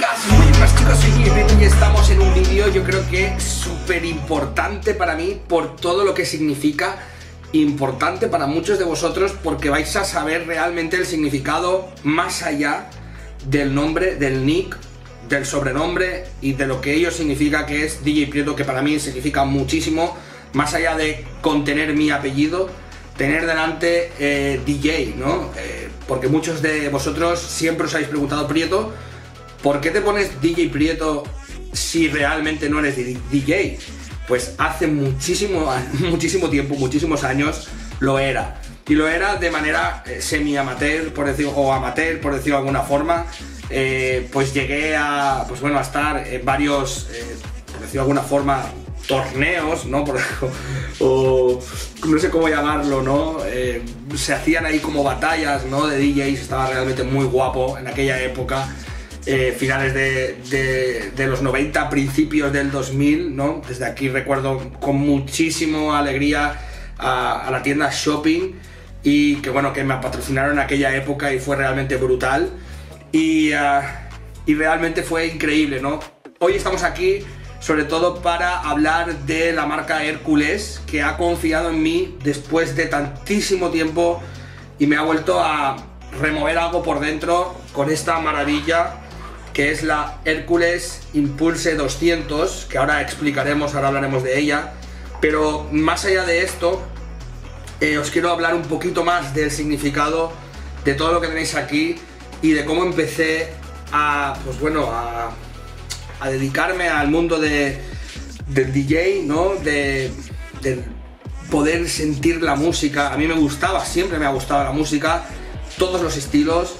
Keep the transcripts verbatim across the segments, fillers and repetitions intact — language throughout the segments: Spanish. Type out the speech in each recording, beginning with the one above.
chicas, muy buenas chicos, soy D J Prieto y estamos en un vídeo yo creo que súper importante para mí por todo lo que significa, importante para muchos de vosotros porque vais a saber realmente el significado más allá del nombre, del nick, del sobrenombre y de lo que ello significa, que es D J Prieto, que para mí significa muchísimo, más allá de contener mi apellido, tener delante eh, D J, ¿no? Eh, porque muchos de vosotros siempre os habéis preguntado, Prieto, ¿por qué te pones D J Prieto si realmente no eres D J? Pues hace muchísimo, muchísimo tiempo, muchísimos años, lo era. Y lo era de manera eh, semi-amateur, por decirlo, o amateur, por decirlo de alguna forma. Eh, pues llegué a, pues bueno, a estar en varios, eh, por decirlo de alguna forma, torneos, ¿no? Por, o no sé cómo llamarlo, ¿no? Eh, se hacían ahí como batallas, ¿no? De D Js, estaba realmente muy guapo en aquella época. Eh, finales de, de, de los noventa, principios del dos mil, ¿no? Desde aquí recuerdo con muchísima alegría a, a la tienda Shopping, y que bueno, que me patrocinaron en aquella época y fue realmente brutal y, uh, y realmente fue increíble, ¿no? Hoy estamos aquí sobre todo para hablar de la marca Hércules, que ha confiado en mí después de tantísimo tiempo y me ha vuelto a remover algo por dentro con esta maravilla que es la Hércules Impulse doscientos, que ahora explicaremos, ahora hablaremos de ella. Pero más allá de esto, eh, os quiero hablar un poquito más del significado de todo lo que tenéis aquí y de cómo empecé a, pues bueno, a, a dedicarme al mundo de, del D J, ¿no? De, de poder sentir la música. A mí me gustaba, siempre me ha gustado la música, todos los estilos.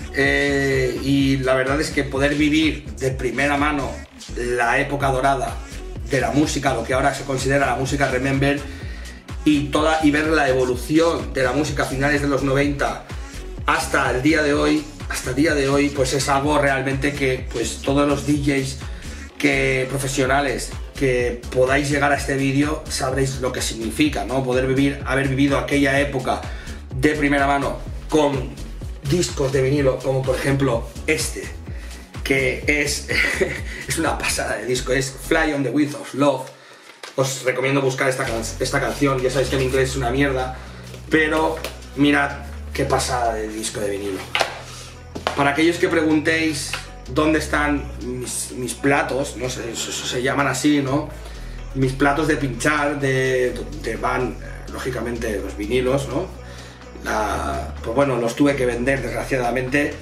Eh, y la verdad es que poder vivir de primera mano la época dorada de la música, lo que ahora se considera la música Remember, y, toda, y ver la evolución de la música a finales de los noventa hasta el día de hoy, hasta el día de hoy, pues es algo realmente que pues todos los D Js que, profesionales que podáis llegar a este vídeo sabréis lo que significa, ¿no? Poder vivir, haber vivido aquella época de primera mano con discos de vinilo, como por ejemplo este, que es, es una pasada de disco, es Fly on the Wings of Love. Os recomiendo buscar esta, can esta canción, ya sabéis que en inglés es una mierda, pero mirad qué pasada de disco de vinilo. Para aquellos que preguntéis dónde están mis, mis platos, no sé, eso, eso se llaman así, ¿no? Mis platos de pinchar, de, de van, lógicamente, los vinilos, ¿no? La, pues bueno, los tuve que vender desgraciadamente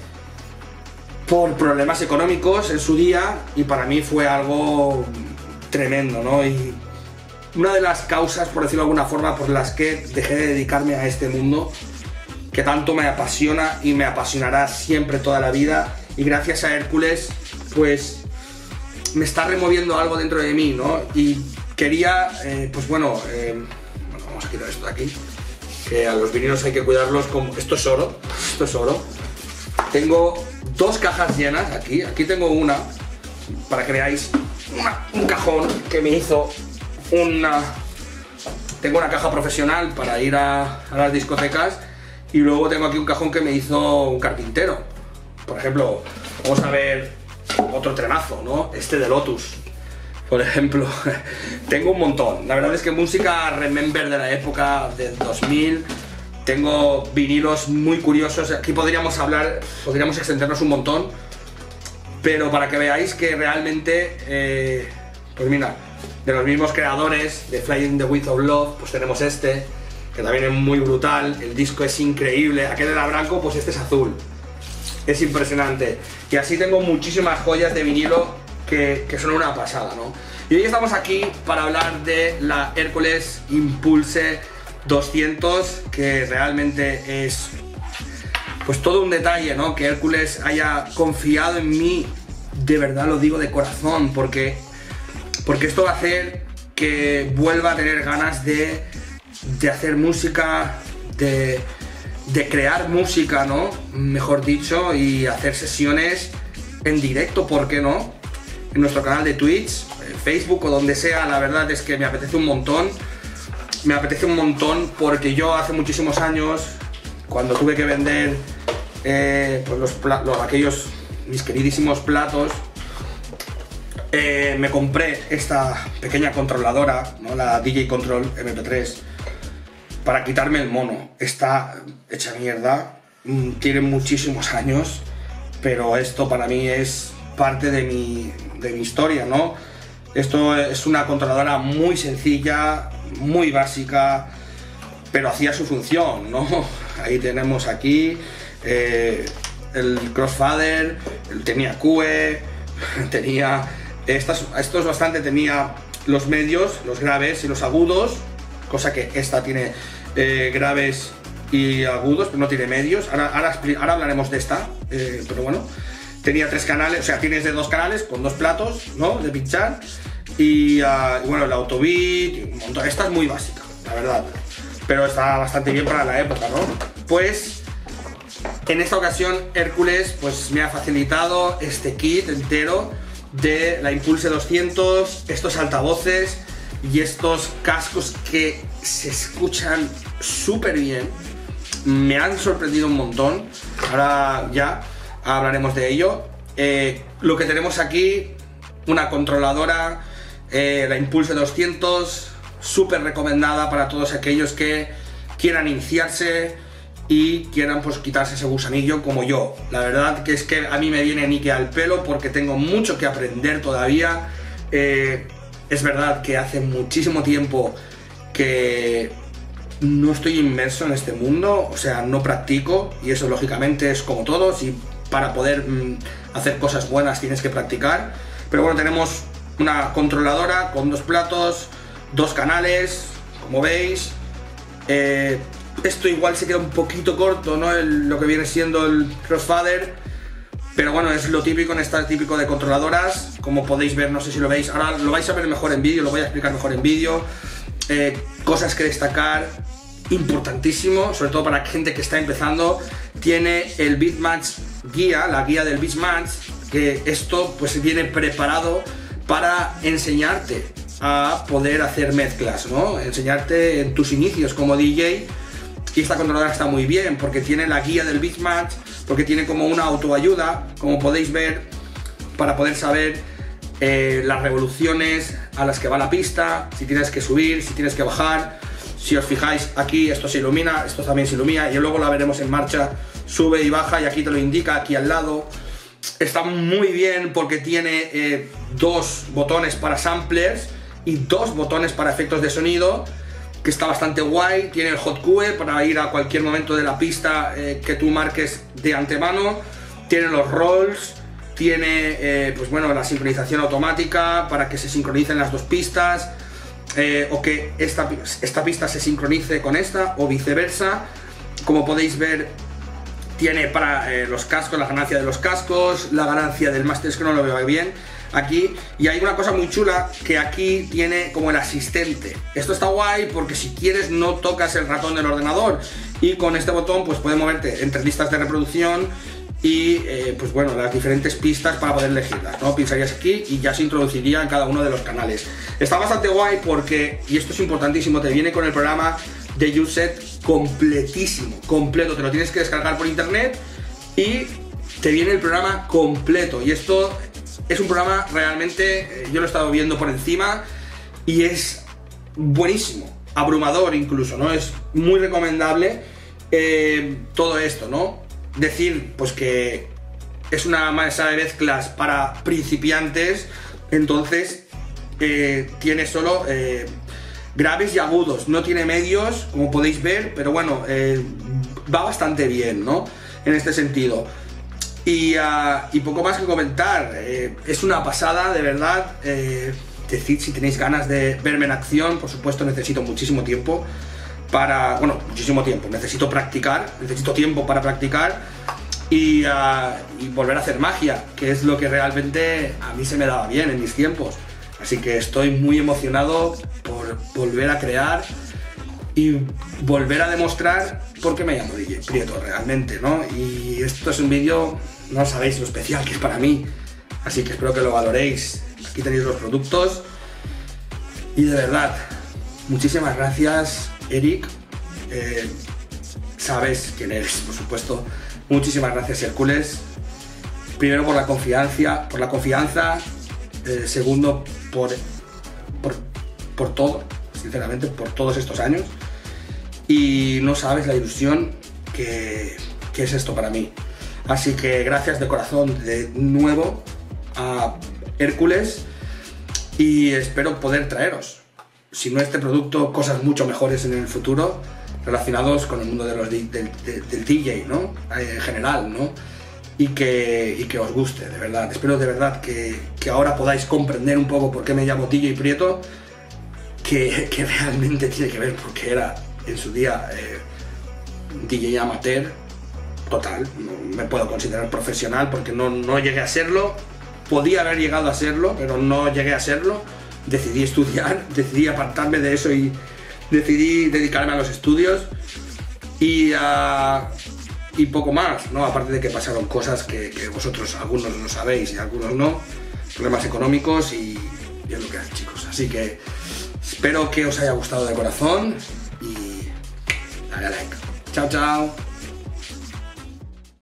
por problemas económicos en su día, y para mí fue algo tremendo, ¿no? Y una de las causas, por decirlo de alguna forma, por las que dejé de dedicarme a este mundo que tanto me apasiona y me apasionará siempre toda la vida, y gracias a Hércules pues me está removiendo algo dentro de mí, ¿no? Y quería, eh, pues bueno, eh, bueno, vamos a quitar esto de aquí, que a los vinilos hay que cuidarlos como... Esto es oro, esto es oro. Tengo dos cajas llenas aquí, aquí tengo una, para que veáis, una, un cajón que me hizo una... Tengo una caja profesional para ir a, a las discotecas, y luego tengo aquí un cajón que me hizo un carpintero. Por ejemplo, vamos a ver otro tremazo, ¿no? Este de Lotus, por ejemplo. Tengo un montón. La verdad es que música Remember de la época del dos mil, tengo vinilos muy curiosos. Aquí podríamos hablar, podríamos extendernos un montón, pero para que veáis que realmente, eh, pues mira, de los mismos creadores de Flying the Wings of Love, pues tenemos este, que también es muy brutal. El disco es increíble. Aquel era blanco, pues este es azul. Es impresionante. Y así tengo muchísimas joyas de vinilo Que, que son una pasada, ¿no? Y hoy estamos aquí para hablar de la Hércules Impulse doscientos, que realmente es pues todo un detalle, ¿no? Que Hércules haya confiado en mí, de verdad lo digo de corazón, porque, porque esto va a hacer que vuelva a tener ganas de, de hacer música, de, de crear música, ¿no? Mejor dicho, y hacer sesiones en directo, ¿por qué no? En nuestro canal de Twitch, en Facebook o donde sea. La verdad es que me apetece un montón, me apetece un montón porque yo hace muchísimos años, cuando tuve que vender eh, pues los, los aquellos mis queridísimos platos, Eh, me compré esta pequeña controladora, ¿no? La D J Control M P tres, para quitarme el mono. Está hecha mierda, tiene muchísimos años, pero esto para mí es parte de mi, de mi historia, ¿no? Esto es una controladora muy sencilla, muy básica, pero hacía su función, ¿no? Ahí tenemos aquí eh, el crossfader, tenía Q E, tenía... Estas, esto es bastante, tenía los medios, los graves y los agudos, cosa que esta tiene eh, graves y agudos, pero no tiene medios. Ahora, ahora, ahora hablaremos de esta, eh, pero bueno, tenía tres canales, o sea, tienes de dos canales con dos platos, ¿no? De pinchar y, uh, y bueno, el autobit, un montón. Esta es muy básica, la verdad, pero está bastante bien para la época, ¿no? Pues en esta ocasión Hércules pues me ha facilitado este kit entero de la Impulse doscientos, estos altavoces y estos cascos que se escuchan súper bien. Me han sorprendido un montón. Ahora ya hablaremos de ello. Eh, lo que tenemos aquí, una controladora, eh, la Impulse doscientos, súper recomendada para todos aquellos que quieran iniciarse y quieran pues quitarse ese gusanillo como yo. La verdad que es que a mí me viene ni que al pelo porque tengo mucho que aprender todavía. Eh, es verdad que hace muchísimo tiempo que no estoy inmerso en este mundo, o sea, no practico, y eso lógicamente es como todos, y para poder mm, hacer cosas buenas tienes que practicar. Pero bueno, tenemos una controladora con dos platos, dos canales, como veis. Eh, Esto igual se queda un poquito corto, ¿no? El, lo que viene siendo el crossfader, pero bueno, es lo típico en este típico de controladoras. Como podéis ver, no sé si lo veis, ahora lo vais a ver mejor en vídeo, lo voy a explicar mejor en vídeo. Eh, cosas que destacar, importantísimo, sobre todo para gente que está empezando, tiene el Beatmatch guía, la guía del Beatmatch, que esto pues viene preparado para enseñarte a poder hacer mezclas, ¿no? Enseñarte en tus inicios como D J. Y esta controladora está muy bien porque tiene la guía del Beatmatch, porque tiene como una autoayuda, como podéis ver, para poder saber eh, las revoluciones a las que va la pista, si tienes que subir, si tienes que bajar. Si os fijáis aquí, esto se ilumina, esto también se ilumina, y luego la veremos en marcha, sube y baja, y aquí te lo indica, aquí al lado. Está muy bien porque tiene eh, dos botones para samplers y dos botones para efectos de sonido, que está bastante guay. Tiene el Hot Q E para ir a cualquier momento de la pista eh, que tú marques de antemano. Tiene los rolls, tiene eh, pues bueno, la sincronización automática para que se sincronicen las dos pistas, eh, o que esta, esta pista se sincronice con esta o viceversa. Como podéis ver, tiene para eh, los cascos, la ganancia de los cascos, la ganancia del máster, es que no lo veo bien aquí. Y hay una cosa muy chula, que aquí tiene como el asistente. Esto está guay porque si quieres no tocas el ratón del ordenador, y con este botón pues puedes moverte entre listas de reproducción y eh, pues bueno, las diferentes pistas para poder elegirlas, ¿no? Pincharías aquí y ya se introduciría en cada uno de los canales. Está bastante guay porque, y esto es importantísimo, te viene con el programa de YouSet completísimo, completo. Te lo tienes que descargar por internet y te viene el programa completo. Y esto es un programa realmente, yo lo he estado viendo por encima y es buenísimo, abrumador incluso, ¿no? Es muy recomendable eh, todo esto, ¿no? Decir pues que es una mesa de mezclas para principiantes, entonces eh, tiene solo eh, graves y agudos, no tiene medios, como podéis ver, pero bueno, eh, va bastante bien, ¿no? En este sentido. Y, uh, y poco más que comentar, eh, es una pasada, de verdad. Eh, decid si tenéis ganas de verme en acción. Por supuesto necesito muchísimo tiempo para, bueno, muchísimo tiempo, necesito practicar, necesito tiempo para practicar y, uh, y volver a hacer magia, que es lo que realmente a mí se me daba bien en mis tiempos. Así que estoy muy emocionado por volver a crear y volver a demostrar por qué me llamo D J Prieto realmente, ¿no? Y esto es un vídeo, no sabéis lo especial que es para mí, así que espero que lo valoréis. Aquí tenéis los productos y de verdad, muchísimas gracias, Eric. Eh, sabes quién eres, por supuesto. Muchísimas gracias, Hércules. Primero por la confianza, por la confianza eh, segundo por, por, por todo, sinceramente, por todos estos años. Y no sabes la ilusión que, que es esto para mí. Así que gracias de corazón de nuevo a Hércules y espero poder traeros, si no este producto, cosas mucho mejores en el futuro relacionados con el mundo de los, del, del, del D J, ¿no? En general, ¿no? Y que, y que os guste, de verdad. Espero de verdad que, que ahora podáis comprender un poco por qué me llamo D J Prieto, que, que realmente tiene que ver porque era en su día eh, D J amateur total. No me puedo considerar profesional porque no, no llegué a serlo. Podía haber llegado a serlo, pero no llegué a serlo. Decidí estudiar, decidí apartarme de eso y decidí dedicarme a los estudios y, uh, y poco más, ¿no? Aparte de que pasaron cosas que, que vosotros algunos lo sabéis y algunos no, problemas económicos y, y es lo que hay, chicos. Así que espero que os haya gustado de corazón y dale a like. Chao, chao.